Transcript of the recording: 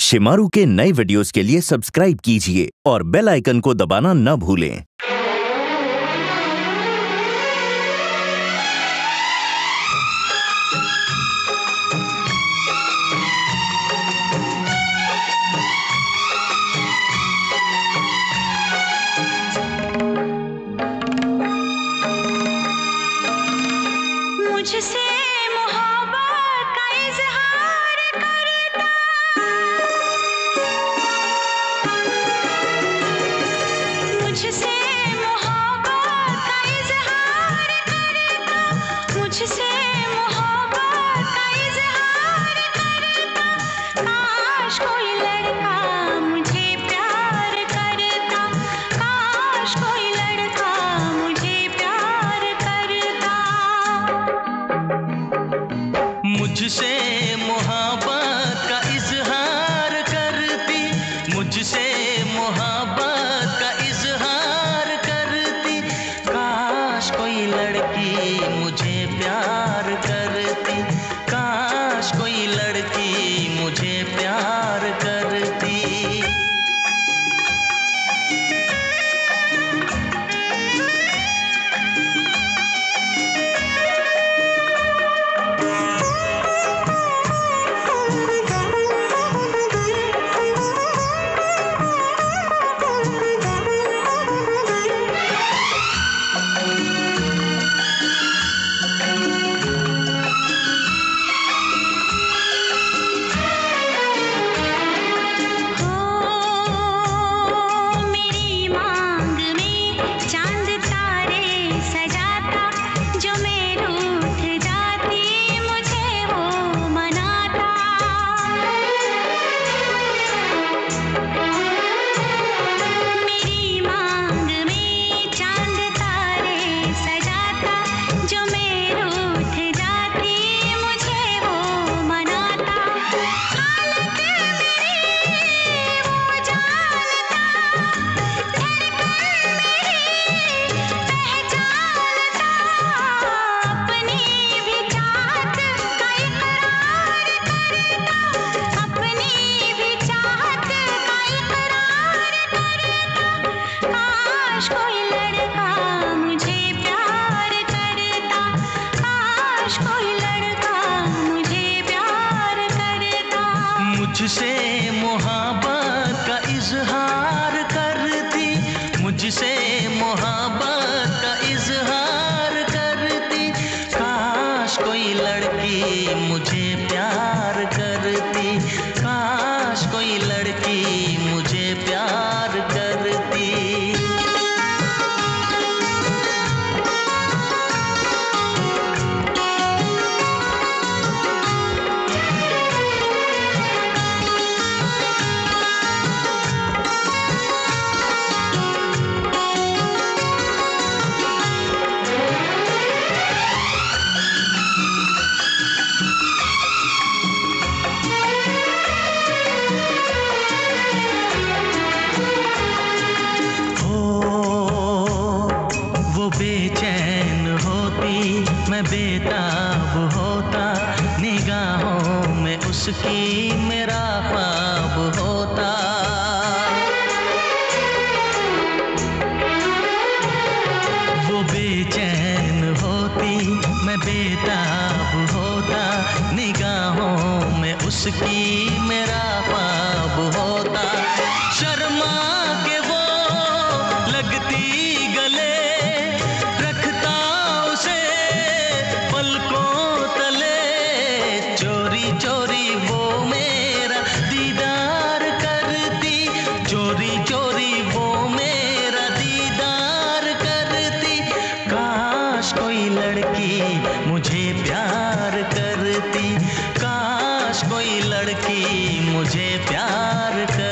शिमारू के नए वीडियोस के लिए सब्सक्राइब कीजिए और बेल आइकन को दबाना न भूलें। मुझसे मोहब्बत का इज़हार करता, मुझसे मोहब्बत का इज़हार करता, मुझसे मोहब्बत का इज़हार करता। काश कोई लड़का मुझे प्यार करता, काश कोई लड़का मुझे प्यार करता। मुझसे मोहब्बत का इज़हार करती, मुझसे मोहब्बत का इज़हार करती। काश कोई लड़की मुझे प्यार करती, काश कोई लड़की मुझे प्यार करती। काश कोई लड़का मुझे प्यार करता, काश कोई लड़का मुझे प्यार करता। मुझसे मोहब्बत का इज़हार करती, मुझसे मोहब्बत का इज़हार करती। काश कोई लड़की मुझे प्यार करती, काश कोई लड़की मुझे प्यार करती। बेचैन होती मैं बेताब होता, निगाहों में उसकी मेरा ख्वाब होता। वो बेचैन होती मैं बेताब होता, निगाहों में उसकी मेरा ख्वाब होता। शर्मा के वो लगती गले, चोरी चोरी वो मेरा दीदार करती, चोरी चोरी वो मेरा दीदार करती। काश कोई लड़की मुझे प्यार करती, काश कोई लड़की मुझे प्यार करती।